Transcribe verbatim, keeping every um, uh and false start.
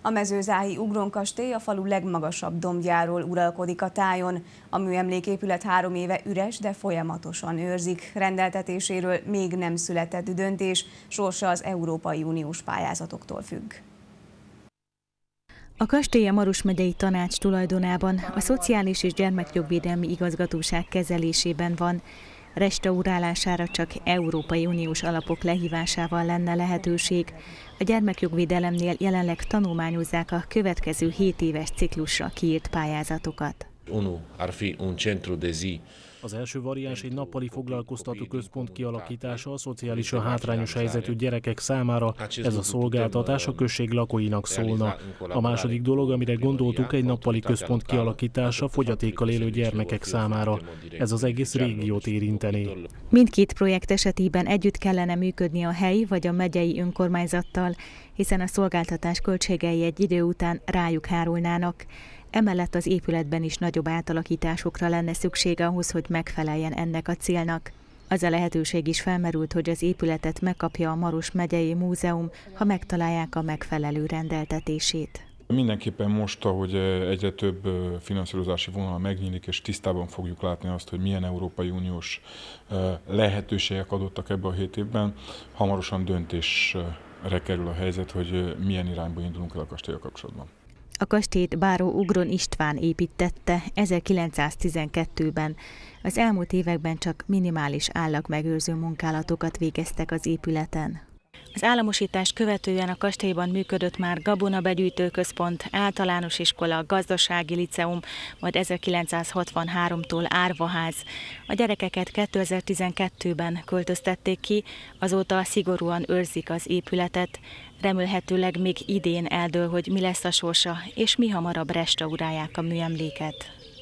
A mezőzáhi Ugron-kastély a falu legmagasabb dombjáról uralkodik a tájon. A műemléképület három éve üres, de folyamatosan őrzik. Rendeltetéséről még nem született döntés, sorsa az Európai Uniós pályázatoktól függ. A kastély a Maros megyei tanács tulajdonában, a Szociális és Gyermekjogvédelmi Igazgatóság kezelésében van. Restaurálására csak Európai Uniós alapok lehívásával lenne lehetőség. A gyermekjogvédelemnél jelenleg tanulmányozzák a következő hét éves ciklusra kiírt pályázatokat. Az első variáns egy nappali foglalkoztató központ kialakítása a szociálisan hátrányos helyzetű gyerekek számára. Ez a szolgáltatás a község lakóinak szólna. A második dolog, amire gondoltuk, egy nappali központ kialakítása fogyatékkal élő gyermekek számára. Ez az egész régiót érintené. Mindkét projekt esetében együtt kellene működni a helyi vagy a megyei önkormányzattal, hiszen a szolgáltatás költségei egy idő után rájuk hárulnának. Emellett az épületben is nagyobb átalakításokra lenne szükség ahhoz, hogy megfeleljen ennek a célnak. Az a lehetőség is felmerült, hogy az épületet megkapja a Maros megyei múzeum, ha megtalálják a megfelelő rendeltetését. Mindenképpen most, ahogy egyre több finanszírozási vonal megnyílik, és tisztában fogjuk látni azt, hogy milyen Európai Uniós lehetőségek adottak ebben a hét évben, hamarosan döntésre kerül a helyzet, hogy milyen irányba indulunk el a kastélyal kapcsolatban. A kastélyt báró Ugron István építtette ezerkilencszáztizenkettőben. Az elmúlt években csak minimális állagmegőrző munkálatokat végeztek az épületen. Az államosítás követően a kastélyban működött már gabonabegyűjtőközpont, általános iskola, gazdasági liceum, majd ezerkilencszázhatvanháromtól árvaház. A gyerekeket kétezer-tizenkettőben költöztették ki, azóta szigorúan őrzik az épületet. Remélhetőleg még idén eldől, hogy mi lesz a sorsa, és mi hamarabb restaurálják a műemléket.